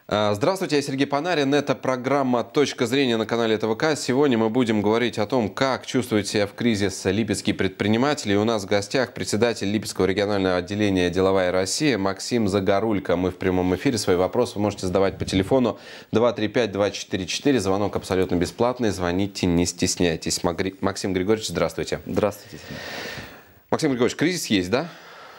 Здравствуйте, я Сергей Панарин. Это программа «Точка зрения» на канале ТВК. Сегодня мы будем говорить о том, как чувствуют себя в кризис липецкие предприниматели. И у нас в гостях председатель Липецкого регионального отделения «Деловая Россия» Максим Загорулько. Мы в прямом эфире. Свои вопросы вы можете задавать по телефону 235-244. Звонок абсолютно бесплатный. Звоните, не стесняйтесь. Максим Григорьевич, здравствуйте. Здравствуйте. Максим Григорьевич, кризис есть, да?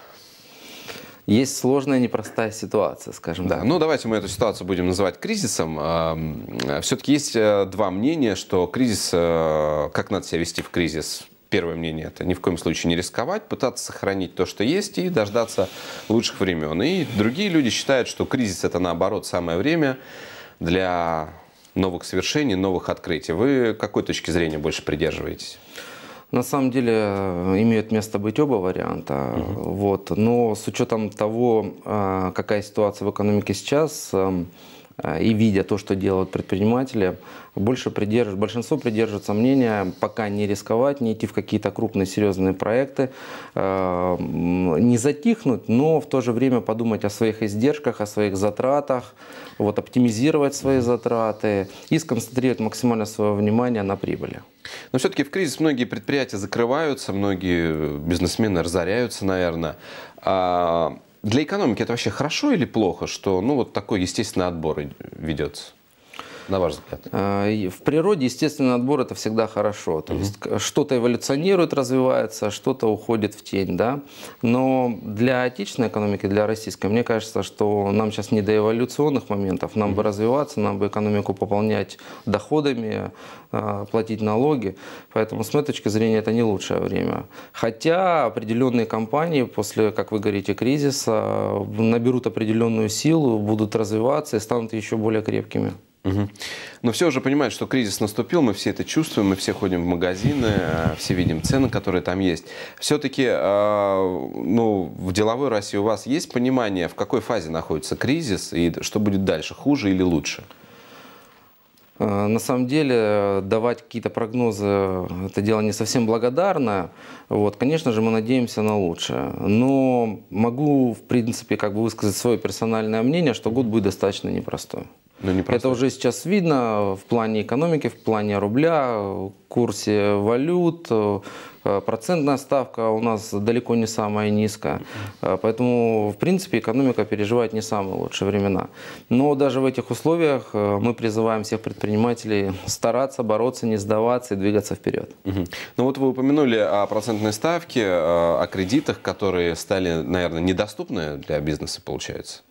Есть сложная, непростая ситуация, скажем так. Ну, давайте мы эту ситуацию будем называть кризисом. Все-таки есть два мнения, что кризис, как надо себя вести в кризис. Первое мнение – это ни в коем случае не рисковать, пытаться сохранить то, что есть, и дождаться лучших времен. И другие люди считают, что кризис – это, наоборот, самое время для новых свершений, новых открытий. Вы к какой точке зрения больше придерживаетесь? На самом деле имеют место быть оба варианта. Вот. Но с учетом того, какая ситуация в экономике сейчас, и видя то, что делают предприниматели, большинство придерживается мнения пока не рисковать, не идти в какие-то крупные серьезные проекты, не затихнуть, но в то же время подумать о своих издержках, о своих затратах, вот, оптимизировать свои затраты и сконцентрировать максимально свое внимание на прибыли. Но все-таки в кризис многие предприятия закрываются, многие бизнесмены разоряются, наверное. Для экономики это вообще хорошо или плохо, что вот такой естественный отбор ведется, на ваш взгляд? В природе естественный отбор – это всегда хорошо. То есть что-то эволюционирует, развивается, что-то уходит в тень. Да? Но для отечественной экономики, для российской, мне кажется, что нам сейчас не до эволюционных моментов. Нам бы развиваться, нам бы экономику пополнять доходами, платить налоги. Поэтому с моей точки зрения это не лучшее время. Хотя определенные компании после, как вы говорите, кризиса наберут определенную силу, будут развиваться и станут еще более крепкими. Но все уже понимают, что кризис наступил, мы все это чувствуем, мы все ходим в магазины, все видим цены, которые там есть. Все-таки в деловой России у вас есть понимание, в какой фазе находится кризис и что будет дальше, хуже или лучше? На самом деле давать какие-то прогнозы – это дело не совсем благодарное. Вот, конечно же, мы надеемся на лучшее. Но могу, в принципе, высказать свое персональное мнение, что год будет достаточно непростой. Это уже сейчас видно в плане экономики, в плане рубля, курсе валют. Процентная ставка у нас далеко не самая низкая. Поэтому, в принципе, экономика переживает не самые лучшие времена. Но даже в этих условиях мы призываем всех предпринимателей стараться, бороться, не сдаваться и двигаться вперед. Ну вот вы упомянули о процентной ставке, о кредитах, которые стали, наверное, недоступны для бизнеса, получается.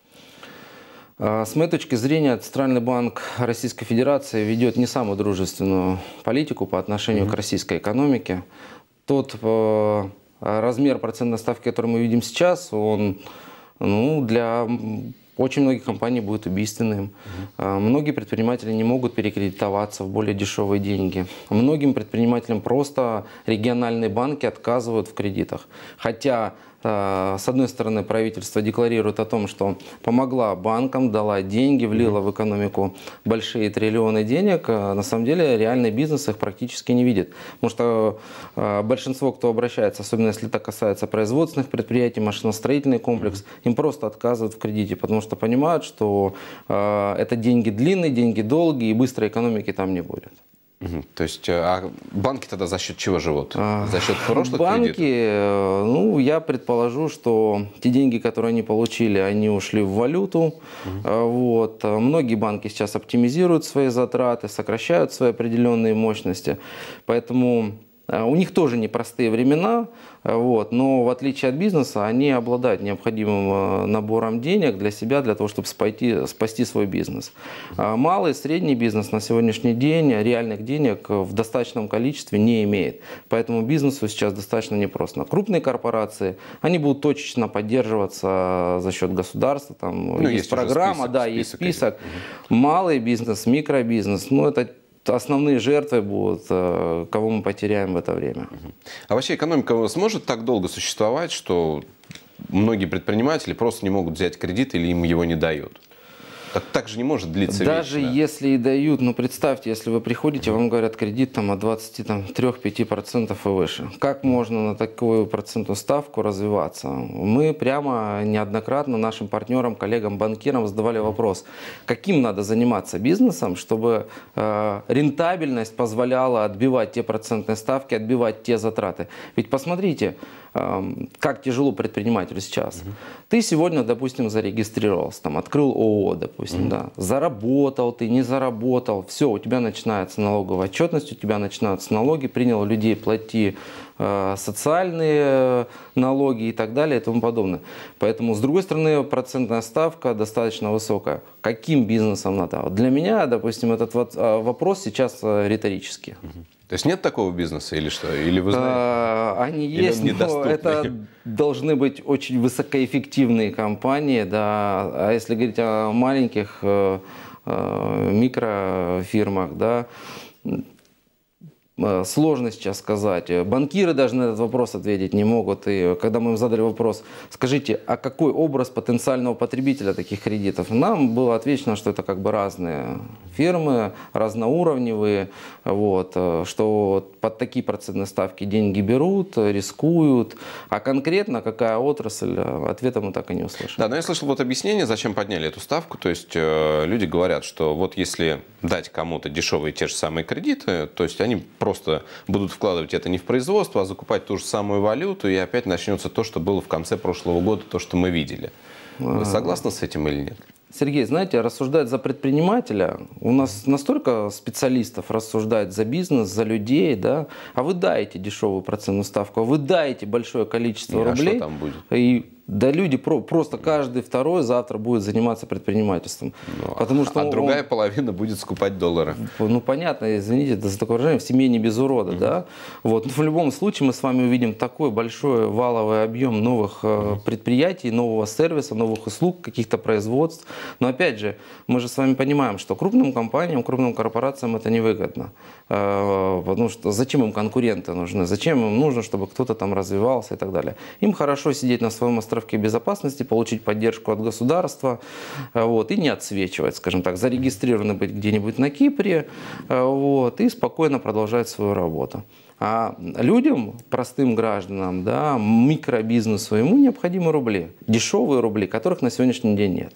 С моей точки зрения, Центральный банк Российской Федерации ведет не самую дружественную политику по отношению к российской экономике. Тот размер процентной ставки, который мы видим сейчас, он для очень многих компаний будет убийственным. Многие предприниматели не могут перекредитоваться в более дешевые деньги. Многим предпринимателям просто региональные банки отказывают в кредитах. Хотя, с одной стороны, правительство декларирует о том, что помогла банкам, дала деньги, влила в экономику большие триллионы денег. На самом деле реальный бизнес их практически не видит. Потому что большинство, кто обращается, особенно если это касается производственных предприятий, машиностроительный комплекс, им просто отказывают в кредите, потому что понимают, что это деньги длинные, деньги долгие, и быстрой экономики там не будет. То есть банки тогда за счет чего живут? За счет прошлых банки, кредитов? Я предположу, что те деньги, которые они получили, они ушли в валюту. Вот. Многие банки сейчас оптимизируют свои затраты, сокращают свои определенные мощности. Поэтому у них тоже непростые времена, но в отличие от бизнеса, они обладают необходимым набором денег для себя, для того, чтобы спасти свой бизнес. Малый и средний бизнес на сегодняшний день реальных денег в достаточном количестве не имеет. Поэтому бизнесу сейчас достаточно непросто. Крупные корпорации, они будут точечно поддерживаться за счет государства. Там есть программа, есть список. Малый бизнес, микробизнес, это основные жертвы будут, кого мы потеряем в это время. А вообще экономика сможет так долго существовать, что многие предприниматели просто не могут взять кредит или им его не дают? Так же не может длиться Даже вечно. если и дают, ну представьте, если вы приходите, вам говорят кредит там, от 23-5% и выше. Как можно на такую процентную ставку развиваться? Мы прямо неоднократно нашим партнерам, коллегам, банкирам задавали вопрос, каким надо заниматься бизнесом, чтобы рентабельность позволяла отбивать те процентные ставки, отбивать те затраты. Ведь посмотрите, как тяжело предпринимателю сейчас. Ты сегодня, допустим, зарегистрировался, там, открыл ООО, допустим, да, заработал ты, не заработал, все, у тебя начинается налоговая отчетность, у тебя начинаются налоги, принял людей, плати социальные налоги и так далее и тому подобное. Поэтому, с другой стороны, процентная ставка достаточно высокая. Каким бизнесом надо? Вот для меня, допустим, этот вопрос сейчас риторический. То есть нет такого бизнеса или что? Или вы знаете? Они есть, но это должны быть очень высокоэффективные компании. Да. А если говорить о маленьких микрофирмах, да, сложно сейчас сказать. Банкиры даже на этот вопрос ответить не могут. И когда мы им задали вопрос, скажите, а какой образ потенциального потребителя таких кредитов? Нам было отвечено, что это как бы разные фирмы, разноуровневые, вот, что под такие процентные ставки деньги берут, рискуют. А конкретно какая отрасль, ответа мы так и не услышали. Да, но я слышал вот объяснение, зачем подняли эту ставку. То есть люди говорят, что вот если дать кому-то дешевые те же самые кредиты, то есть они просто будут вкладывать это не в производство, а закупать ту же самую валюту, и опять начнется то, что было в конце прошлого года, то, что мы видели. Вы согласны с этим или нет? Сергей, знаете, рассуждать за предпринимателя, у нас настолько специалистов рассуждать за бизнес, за людей, да, а вы даете дешевую процентную ставку, а вы даете большое количество рублей. А что там будет? И да, люди просто каждый второй завтра будет заниматься предпринимательством. Потому что другая половина будет скупать доллары. Ну, понятно, извините за такое выражение, в семье не без урода, да. Вот. Но в любом случае мы с вами увидим такой большой валовый объем новых предприятий, нового сервиса, новых услуг, каких-то производств. Но опять же, мы же с вами понимаем, что крупным компаниям, крупным корпорациям это невыгодно. Потому что зачем им конкуренты нужны? Зачем им нужно, чтобы кто-то там развивался и так далее? Им хорошо сидеть на своем островке безопасности, получить поддержку от государства, вот, и не отсвечивать, скажем так, зарегистрированы быть где-нибудь на Кипре, вот, и спокойно продолжать свою работу. А людям, простым гражданам, да, микробизнесу, ему необходимы рубли, дешевые рубли, которых на сегодняшний день нет.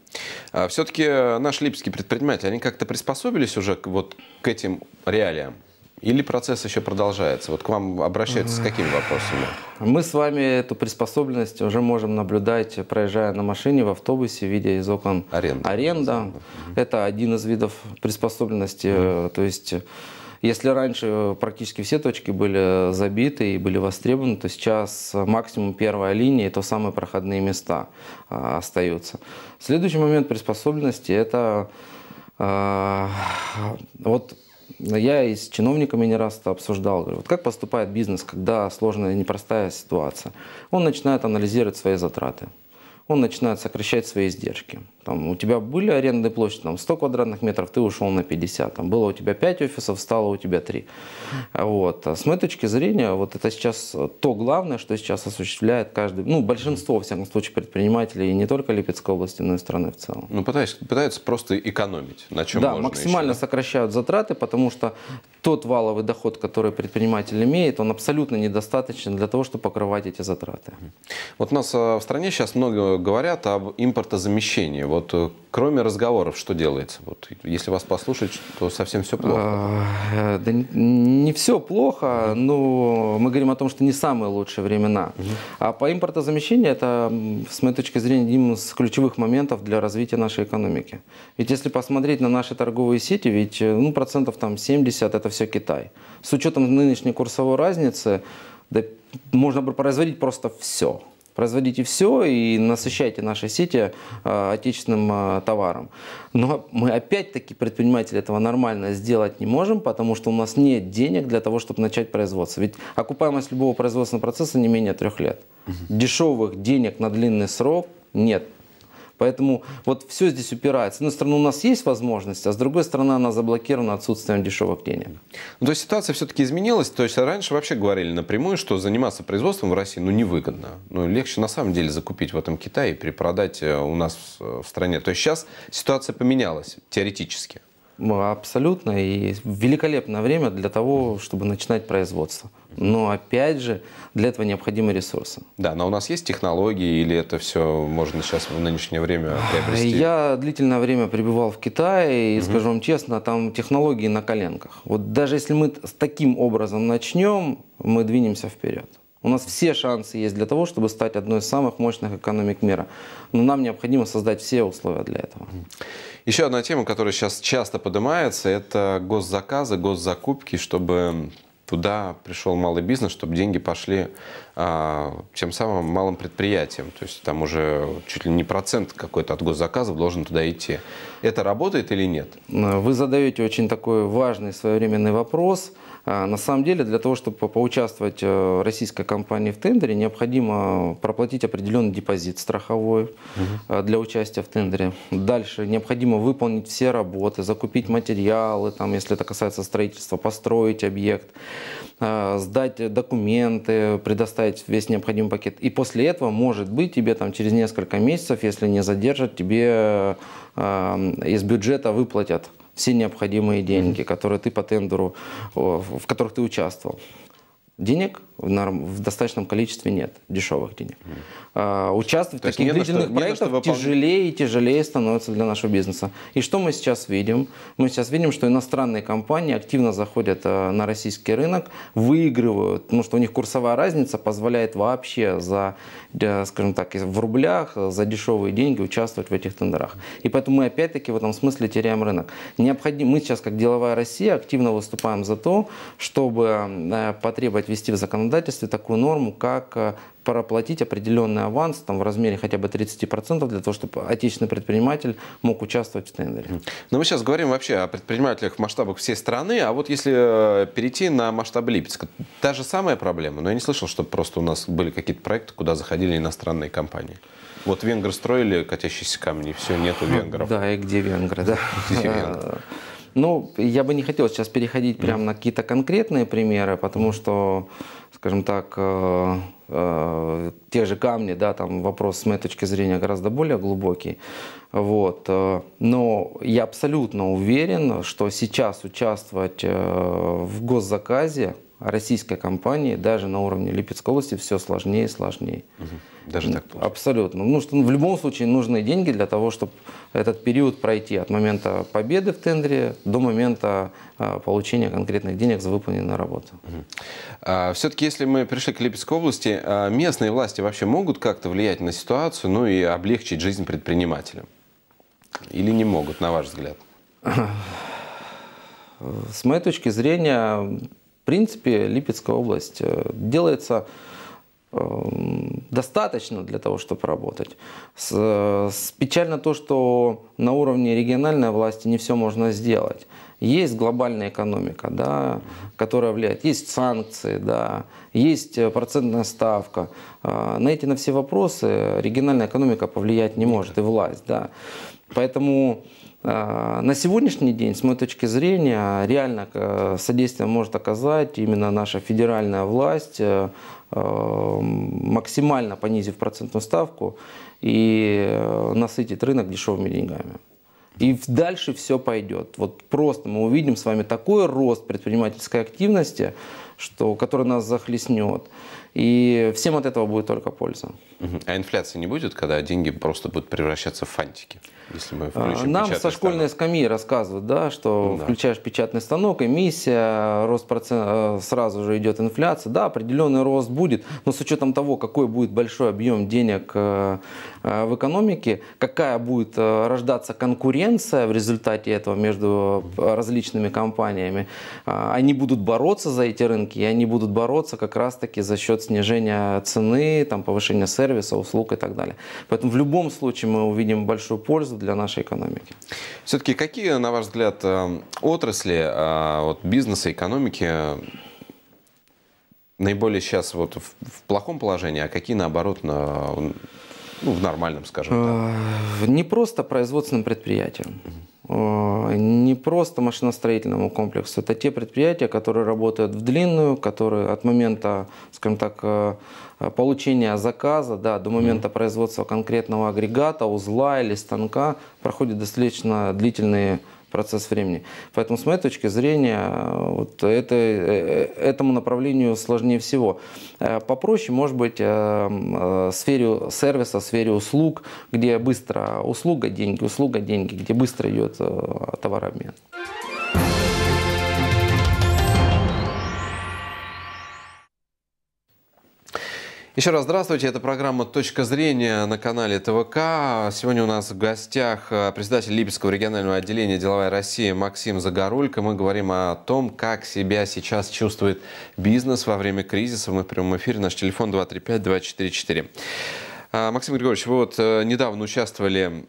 Все-таки наши липецкие предприниматели, они как-то приспособились уже вот к этим реалиям? Или процесс еще продолжается? Вот к вам обращаются с какими вопросами? Мы с вами эту приспособленность уже можем наблюдать, проезжая на машине, в автобусе, видя из окон аренда. Это один из видов приспособленности. То есть, если раньше практически все точки были забиты и были востребованы, то сейчас максимум первая линия и то самые проходные места остаются. Следующий момент приспособленности – это вот. Я и с чиновниками не раз это обсуждал. Говорю, вот как поступает бизнес, когда сложная и непростая ситуация? Он начинает анализировать свои затраты. Он начинает сокращать свои издержки. Там, у тебя были арендные площади, там, 100 квадратных метров, ты ушел на 50. Там, было у тебя 5 офисов, стало у тебя 3. Вот. А с моей точки зрения, вот это сейчас то главное, что сейчас осуществляет каждый, ну, большинство, во всяком случае, предпринимателей, и не только Липецкой области, но и страны в целом. Ну, пытаются просто экономить. На чем да, можно максимально еще, да? сокращают затраты, потому что тот валовый доход, который предприниматель имеет, он абсолютно недостаточен для того, чтобы покрывать эти затраты. Вот у нас в стране сейчас много говорят об импортозамещении. Вот кроме разговоров, что делается? Вот, если вас послушать, то совсем все плохо. Да не все плохо, но мы говорим о том, что не самые лучшие времена. А по импортозамещению это, с моей точки зрения, один из ключевых моментов для развития нашей экономики. Ведь если посмотреть на наши торговые сети, ведь ну, процентов там 70 это все Китай. С учетом нынешней курсовой разницы, да, можно производить просто все. Производите все и насыщайте наши сети отечественным товаром. Но мы опять-таки, предприниматели, этого нормально сделать не можем, потому что у нас нет денег для того, чтобы начать производство. Ведь окупаемость любого производственного процесса не менее 3 лет. Дешевых денег на длинный срок нет. Поэтому вот все здесь упирается. С одной стороны, у нас есть возможность, а с другой стороны, она заблокирована отсутствием дешевых денег. Ну, то есть ситуация все-таки изменилась. То есть раньше вообще говорили напрямую, что заниматься производством в России невыгодно. Легче на самом деле закупить в этом Китае и перепродать у нас в стране. То есть сейчас ситуация поменялась теоретически. Абсолютно. И великолепное время для того, чтобы начинать производство. Но опять же, для этого необходимы ресурсы. Да, но у нас есть технологии, или это все можно сейчас в нынешнее время приобрести? Я длительное время пребывал в Китае, и скажу вам честно, там технологии на коленках. Вот даже если мы с таким образом начнем, мы двинемся вперед. У нас все шансы есть для того, чтобы стать одной из самых мощных экономик мира. Но нам необходимо создать все условия для этого. Еще одна тема, которая сейчас часто поднимается, это госзаказы, госзакупки, чтобы туда пришел малый бизнес, чтобы деньги пошли тем самым малым предприятиям. То есть там уже чуть ли не процент какой-то от госзаказов должен туда идти. Это работает или нет? Вы задаете очень такой важный своевременный вопрос. На самом деле, для того, чтобы поучаствовать российской компании в тендере, необходимо проплатить определенный депозит страховой для участия в тендере. Дальше необходимо выполнить все работы, закупить материалы, там, если это касается строительства, построить объект, сдать документы, предоставить весь необходимый пакет. И после этого, может быть, тебе там через несколько месяцев, если не задержат, тебе из бюджета выплатят все необходимые деньги, которые ты по тендеру, в которых ты участвовал. Денег в достаточном количестве нет, дешевых денег. Участвовать в таких длительных проектах тяжелее и тяжелее становится для нашего бизнеса. И что мы сейчас видим? Мы сейчас видим, что иностранные компании активно заходят на российский рынок, выигрывают, потому что у них курсовая разница позволяет вообще за, скажем так, в рублях, за дешевые деньги участвовать в этих тендерах. И поэтому мы опять-таки в этом смысле теряем рынок. Мы сейчас, как деловая Россия, активно выступаем за то, чтобы потребовать ввести в законодательстве такую норму, как проплатить определенный аванс там, в размере хотя бы 30% для того, чтобы отечественный предприниматель мог участвовать в тендере. Но мы сейчас говорим вообще о предпринимателях в масштабах всей страны, а вот если перейти на масштабы Липецка, та же самая проблема, но я не слышал, что просто у нас были какие-то проекты, куда заходили иностранные компании. Вот венгры строили катящиеся камни, и все, нету венгров. Да, и где венгры, да. Ну, я бы не хотел сейчас переходить прямо на какие-то конкретные примеры, потому что, скажем так, те же камни, да, там вопрос с моей точки зрения гораздо более глубокий. Вот. Но я абсолютно уверен, что сейчас участвовать в госзаказе российской компании даже на уровне Липецкой области все сложнее и сложнее. Даже так получается? Абсолютно. Ну, что в любом случае нужны деньги для того, чтобы этот период пройти от момента победы в тендере до момента получения конкретных денег за выполненную работу. Все-таки, если мы пришли к Липецкой области, местные власти вообще могут как-то влиять на ситуацию, ну и облегчить жизнь предпринимателям? Или не могут, на ваш взгляд? С моей точки зрения, в принципе, Липецкая область делается достаточно для того, чтобы работать. Печально то, что на уровне региональной власти не все можно сделать. Есть глобальная экономика, да, которая влияет, есть санкции, да, есть процентная ставка. На все вопросы региональная экономика повлиять не может, и власть. Да. Поэтому на сегодняшний день, с моей точки зрения, реально содействие может оказать именно наша федеральная власть, максимально понизив процентную ставку и насытить рынок дешевыми деньгами. И дальше все пойдет. Вот просто мы увидим с вами такой рост предпринимательской активности, который нас захлестнет. И всем от этого будет только польза. А инфляции не будет, когда деньги просто будут превращаться в фантики? Если мы включим нам со школьной скамьи рассказывают, да, что включаешь печатный станок, эмиссия, рост процента, сразу же идет инфляция. Да, определенный рост будет, но с учетом того, какой будет большой объем денег в экономике, какая будет рождаться конкуренция в результате этого между различными компаниями, они будут бороться за эти рынки, и они будут бороться как раз-таки за счет снижения цены, там, повышения сервиса, услуг и так далее. Поэтому в любом случае мы увидим большую пользу для нашей экономики. Все-таки какие, на ваш взгляд, отрасли бизнеса, экономики наиболее сейчас в плохом положении, а какие, наоборот, Ну, в нормальном, скажем так. Не просто производственным предприятиям, не просто машиностроительному комплексу. Это те предприятия, которые работают в длинную, которые от момента, скажем так, получения заказа, да, до момента производства конкретного агрегата, узла или станка проходит достаточно длительный процесс времени. Поэтому, с моей точки зрения, вот этому направлению сложнее всего. Попроще, может быть, в сфере сервиса, в сфере услуг, где быстро услуга, деньги, где быстро идет товарообмен. Еще раз здравствуйте, это программа «Точка зрения» на канале ТВК. Сегодня у нас в гостях председатель Липецкого регионального отделения «Деловая Россия» Максим Загорулько. Мы говорим о том, как себя сейчас чувствует бизнес во время кризиса. Мы в прямом эфире, наш телефон 235-244. Максим Григорьевич, вы вот недавно участвовали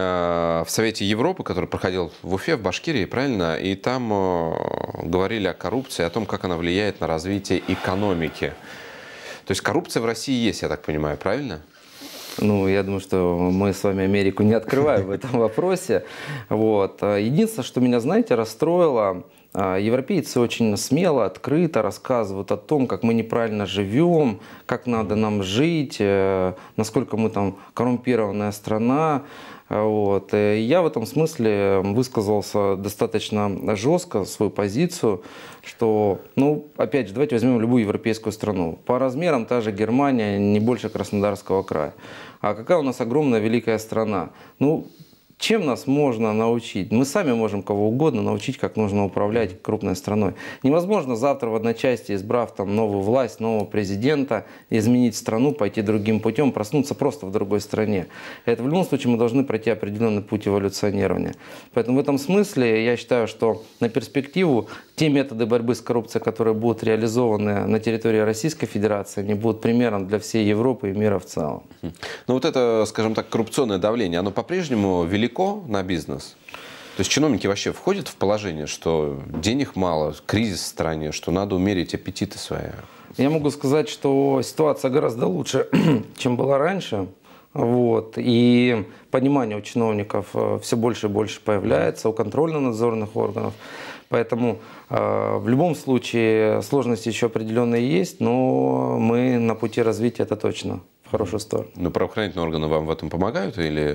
в Совете Европы, который проходил в Уфе, в Башкирии, правильно? И там говорили о коррупции, о том, как она влияет на развитие экономики. То есть коррупция в России есть, я так понимаю, правильно? Ну, я думаю, что мы с вами Америку не открываем в этом вопросе. Вот. Единственное, что меня, знаете, расстроило, европейцы очень смело, открыто рассказывают о том, как мы неправильно живем, как надо нам жить, насколько мы там коррумпированная страна. Вот. И я в этом смысле высказался достаточно жестко свою позицию, что, ну, опять же, давайте возьмем любую европейскую страну. По размерам та же Германия не больше Краснодарского края. А какая у нас огромная великая страна? Ну, чем нас можно научить? Мы сами можем кого угодно научить, как нужно управлять крупной страной. Невозможно завтра в одночасье, избрав там новую власть, нового президента, изменить страну, пойти другим путем, проснуться просто в другой стране. Это в любом случае мы должны пройти определенный путь эволюционирования. Поэтому в этом смысле я считаю, что на перспективу те методы борьбы с коррупцией, которые будут реализованы на территории Российской Федерации, они будут примером для всей Европы и мира в целом. Ну вот это, скажем так, коррупционное давление, оно по-прежнему велико на бизнес? То есть чиновники вообще входят в положение, что денег мало, кризис в стране, что надо умерить аппетиты свои? Я могу сказать, что ситуация гораздо лучше, чем была раньше. Вот. И понимание у чиновников все больше и больше появляется, у контрольно-надзорных органов. Поэтому в любом случае сложности еще определенные есть, но мы на пути развития, это точно, в хорошую сторону. Но правоохранительные органы вам в этом помогают или...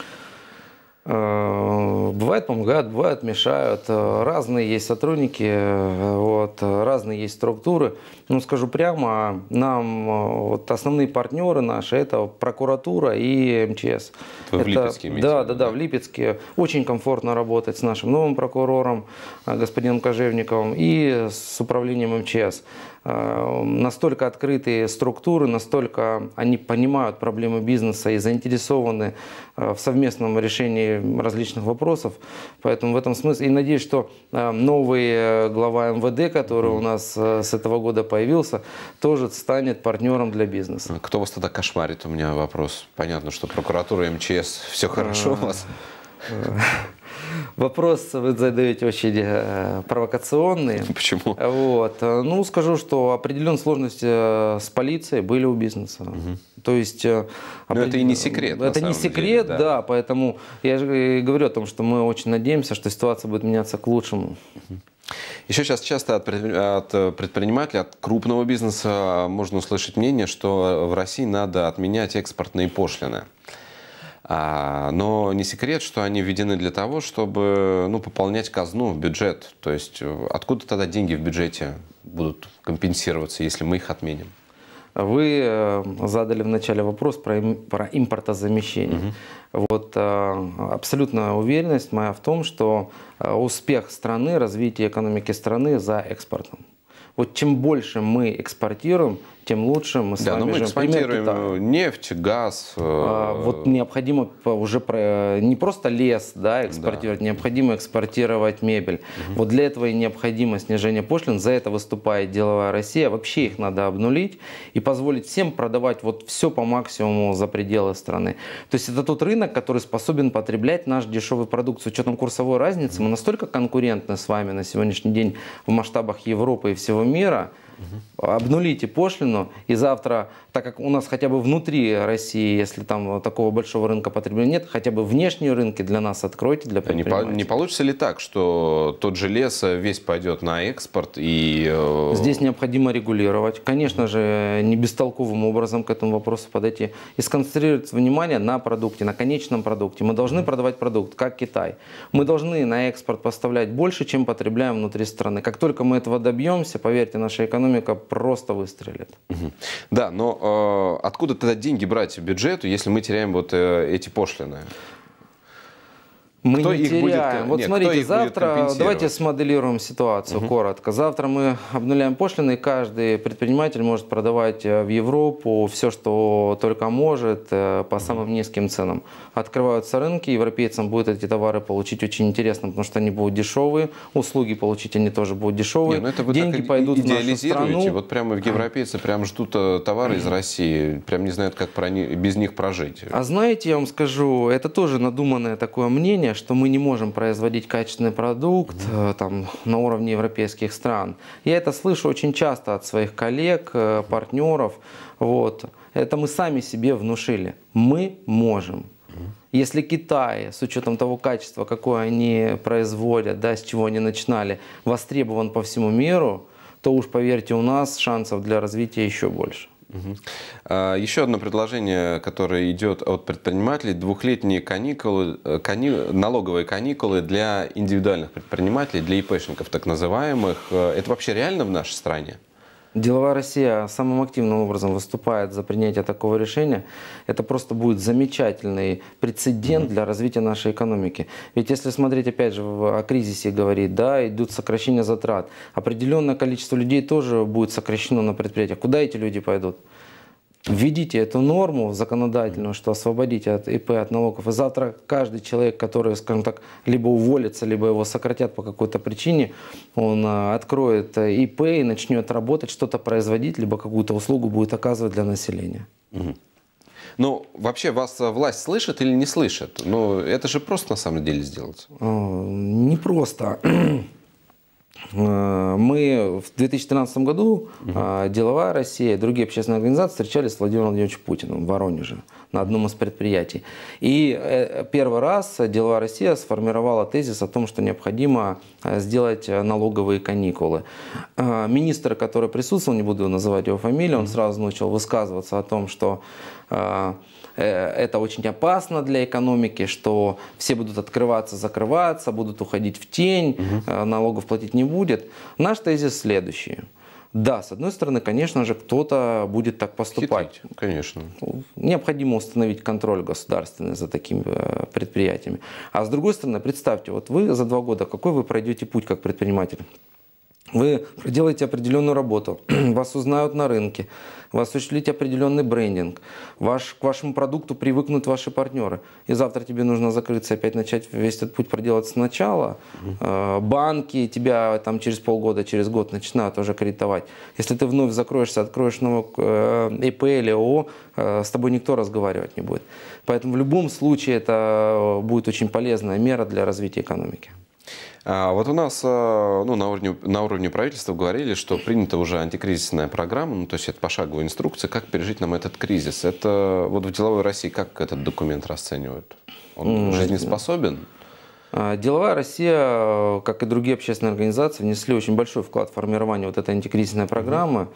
Бывает помогают, бывает мешают. Разные есть сотрудники, вот, разные есть структуры. Ну, скажу прямо, нам вот, основные партнеры наши – это прокуратура и МЧС. Вы в Липецке имеете? Да, в Липецке. Очень комфортно работать с нашим новым прокурором, господином Кожевниковым, и с управлением МЧС. Настолько открытые структуры, настолько они понимают проблемы бизнеса и заинтересованы в совместном решении различных вопросов. Поэтому в этом смысле, и надеюсь, что новый глава МВД, который у нас с этого года появился, тоже станет партнером для бизнеса. Кто вас тогда кошмарит? У меня вопрос. Понятно, что прокуратура, МЧС, все хорошо у вас? Вопрос вы задаете очень провокационный. Почему? Вот. Ну, скажу, что определенные сложности с полицией были у бизнеса. То есть, но это и не секрет. Это не секрет, деле, да. Поэтому я же говорю о том, что мы очень надеемся, что ситуация будет меняться к лучшему. Еще сейчас часто от предпринимателей, от крупного бизнеса можно услышать мнение, что в России надо отменять экспортные пошлины. Но не секрет, что они введены для того, чтобы пополнять казну, бюджет. То есть откуда тогда деньги в бюджете будут компенсироваться, если мы их отменим? Вы задали вначале вопрос про импортозамещение. Вот абсолютная уверенность моя в том, что успех страны, развитие экономики страны за экспортом. Вот чем больше мы экспортируем, тем лучше мы с вами мы живем. экспортируем нефть, газ. Вот необходимо уже не просто лес экспортировать, необходимо экспортировать мебель. Вот для этого и необходимо снижение пошлин. За это выступает Деловая Россия. Вообще их надо обнулить и позволить всем продавать вот все по максимуму за пределы страны. То есть это тот рынок, который способен потреблять наш дешевый продукт. С учетом курсовой разницы мы настолько конкурентны с вами на сегодняшний день в масштабах Европы и всего мира, Обнулите пошлину, и завтра, так как у нас хотя бы внутри России, если там такого большого рынка потребления нет, хотя бы внешние рынки для нас откройте, для предпринимателей. Не получится ли так, что тот же лес весь пойдет на экспорт и... Здесь необходимо регулировать. Конечно же, не бестолковым образом к этому вопросу подойти. И сконцентрировать внимание на продукте, на конечном продукте. Мы должны продавать продукт, как Китай. Мы должны на экспорт поставлять больше, чем потребляем внутри страны. Как только мы этого добьемся, поверьте, наша экономика просто выстрелит. Да, но откуда тогда деньги брать в бюджету, если мы теряем вот эти пошлины? Мы кто не их теряем. будет, вот смотрите, завтра, давайте давайте смоделируем ситуацию коротко. Завтра мы обнуляем пошлины, и каждый предприниматель может продавать в Европу все, что только может, по самым низким ценам. Открываются рынки, европейцам будет эти товары получить очень интересно, потому что они будут дешевые, услуги получить они тоже будут дешевые, это вы деньги пойдут в нашу страну. Вот прямо европейцы прям ждут товары из России, прям не знают, как без них прожить. А знаете, я вам скажу, это тоже надуманное такое мнение, что мы не можем производить качественный продукт там, на уровне европейских стран. Я это слышу очень часто от своих коллег, партнеров. Вот. Это мы сами себе внушили. Мы можем. Если Китай, с учетом того качества, какое они производят, да, с чего они начинали, востребован по всему миру, то уж поверьте, у нас шансов для развития еще больше. Еще одно предложение, которое идет от предпринимателей: двухлетние каникулы, налоговые каникулы для индивидуальных предпринимателей, для ИПшников так называемых. Это вообще реально в нашей стране? Деловая Россия самым активным образом выступает за принятие такого решения. Это просто будет замечательный прецедент для развития нашей экономики. Ведь если смотреть, опять же, о кризисе говорить, да, идут сокращения затрат. Определенное количество людей тоже будет сокращено на предприятиях. Куда эти люди пойдут? Введите эту норму законодательную, что освободите от ИП от налогов. И завтра каждый человек, который, скажем так, либо уволится, либо его сократят по какой-то причине, он откроет ИП и начнет работать, что-то производить, либо какую-то услугу будет оказывать для населения. Ну, вообще вас власть слышит или не слышит? Ну, это же просто на самом деле сделать. Не просто. Мы в 2013 году, Деловая Россия и другие общественные организации встречались с Владимиром Владимировичем Путиным в Воронеже на одном из предприятий. И первый раз Деловая Россия сформировала тезис о том, что необходимо сделать налоговые каникулы. Министр, который присутствовал, не буду называть его фамилию, он сразу начал высказываться о том, что это очень опасно для экономики, что все будут открываться, закрываться, будут уходить в тень, налогов платить не будет. Наш тезис следующий. Да, с одной стороны, конечно же, кто-то будет так поступать. Хитрить, конечно. Необходимо установить контроль государственный за такими предприятиями. А с другой стороны, представьте, вот вы за 2 года, какой вы пройдете путь как предприниматель? Вы проделаете определенную работу, вас узнают на рынке, вы осуществите определенный брендинг, к вашему продукту привыкнут ваши партнеры. И завтра тебе нужно закрыться, опять начать весь этот путь проделать сначала. Банки тебя там через полгода, через год начинают уже кредитовать. Если ты вновь закроешься, откроешь новый ИП или ООО, с тобой никто разговаривать не будет. Поэтому в любом случае это будет очень полезная мера для развития экономики. Вот у нас на уровне правительства говорили, что принята уже антикризисная программа, ну, то есть это пошаговая инструкция, как пережить нам этот кризис. Это вот в Деловой России как этот документ расценивают? Он жизнеспособен? Деловая Россия, как и другие общественные организации, внесли очень большой вклад в формирование вот этой антикризисной программы.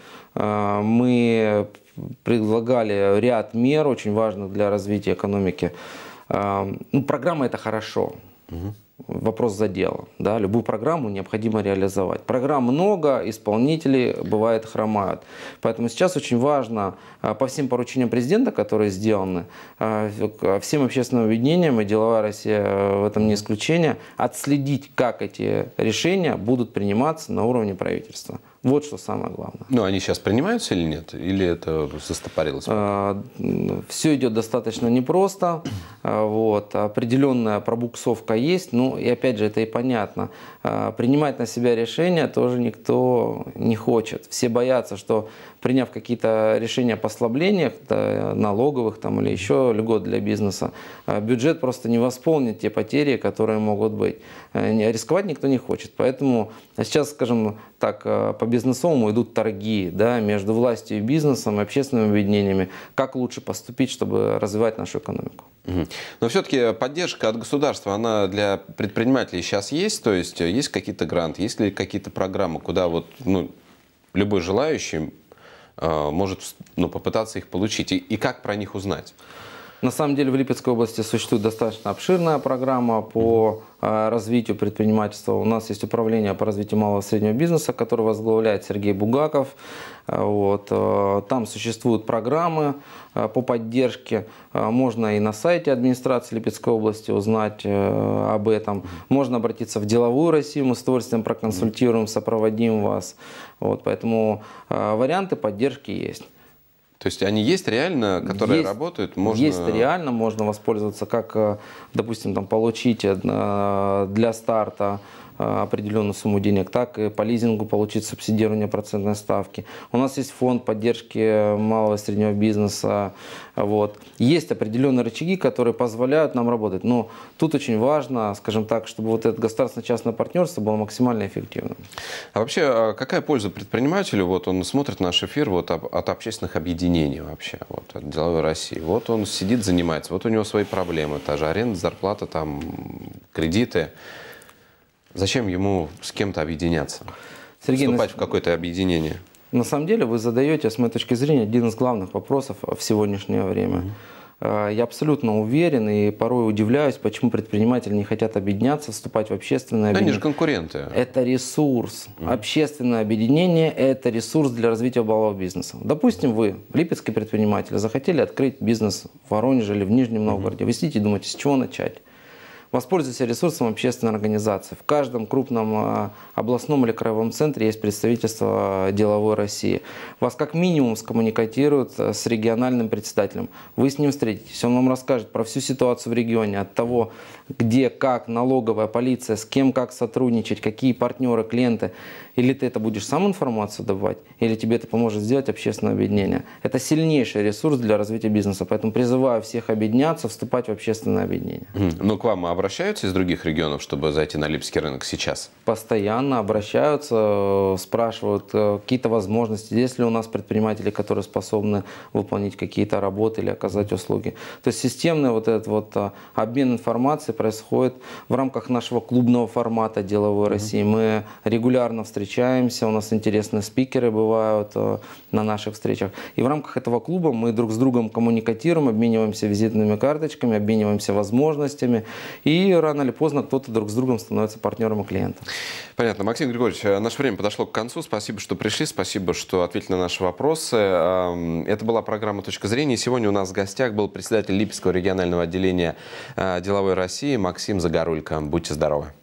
Мы предлагали ряд мер, очень важных для развития экономики. Ну, программа – это хорошо. Вопрос за дело. Да? Любую программу необходимо реализовать. Программ много, исполнители, бывает, хромают. Поэтому сейчас очень важно по всем поручениям президента, которые сделаны, всем общественным объединениям, и Деловая Россия в этом не исключение, отследить, как эти решения будут приниматься на уровне правительства. Вот что самое главное. Ну, они сейчас принимаются или нет? Или это застопорилось? Все идет достаточно непросто. Вот. Определенная пробуксовка есть. Ну, и опять же, это и понятно. Принимать на себя решения тоже никто не хочет. Все боятся, что приняв какие-то решения о послаблениях, налоговых там, или еще льгот для бизнеса, бюджет просто не восполнит те потери, которые могут быть. Рисковать никто не хочет. Поэтому сейчас, скажем так, по по-бизнесовому идут торги, да, между властью и бизнесом, и общественными объединениями, как лучше поступить, чтобы развивать нашу экономику. Но все-таки поддержка от государства, она для предпринимателей сейчас есть? То есть есть какие-то гранты, есть ли какие-то программы, куда вот, любой желающий может попытаться их получить? И как про них узнать? На самом деле в Липецкой области существует достаточно обширная программа по развитию предпринимательства. У нас есть управление по развитию малого и среднего бизнеса, которое возглавляет Сергей Бугаков. Вот. Там существуют программы по поддержке. Можно и на сайте администрации Липецкой области узнать об этом. Можно обратиться в деловую Россию, мы с удовольствием проконсультируем, сопроводим вас. Вот. Поэтому варианты поддержки есть. То есть они есть реально, которые работают? Есть реально, можно воспользоваться, как, допустим, получить для старта определенную сумму денег, так и по лизингу получить субсидирование процентной ставки. У нас есть фонд поддержки малого и среднего бизнеса. Вот. Есть определенные рычаги, которые позволяют нам работать. Но тут очень важно, скажем так, чтобы вот это государственно-частное партнерство было максимально эффективным. А вообще, какая польза предпринимателю? Вот он смотрит наш эфир от общественных объединений вообще, от Деловой России. Вот он сидит, занимается, вот у него свои проблемы, та же аренда, зарплата, кредиты. Зачем ему с кем-то объединяться? Сергей, вступать в какое-то объединение? На самом деле вы задаете, с моей точки зрения, один из главных вопросов в сегодняшнее время. Я абсолютно уверен и порой удивляюсь, почему предприниматели не хотят объединяться, вступать в общественное объединение. Они же конкуренты. Это ресурс. Общественное объединение – это ресурс для развития малого бизнеса. Допустим, вы, липецкий предприниматель, захотели открыть бизнес в Воронеже или в Нижнем Новгороде. Вы сидите и думаете, с чего начать? Воспользуйтесь ресурсом общественной организации. В каждом крупном областном или краевом центре есть представительство Деловой России. Вас как минимум скоммуникатируют с региональным председателем. Вы с ним встретитесь, он вам расскажет про всю ситуацию в регионе, от того, где, как, налоговая, полиция, с кем, как сотрудничать, какие партнеры, клиенты. Или ты это будешь сам информацию добывать, или тебе это поможет сделать общественное объединение. Это сильнейший ресурс для развития бизнеса. Поэтому призываю всех объединяться, вступать в общественное объединение. Но к вам обращаются из других регионов, чтобы зайти на липецкий рынок сейчас? Постоянно обращаются, спрашивают какие-то возможности. Есть ли у нас предприниматели, которые способны выполнить какие-то работы или оказать услуги. То есть системный обмен информацией происходит в рамках нашего клубного формата Деловой России. Мы регулярно встречаемся, у нас интересные спикеры бывают на наших встречах. И в рамках этого клуба мы друг с другом коммуникируем, обмениваемся визитными карточками, обмениваемся возможностями. И рано или поздно кто-то друг с другом становится партнером и клиентом. Понятно. Максим Григорьевич, наше время подошло к концу. Спасибо, что пришли, спасибо, что ответили на наши вопросы. Это была программа «Точка зрения». Сегодня у нас в гостях был председатель Липецкого регионального отделения Деловой России Максим Загорулько. Будьте здоровы.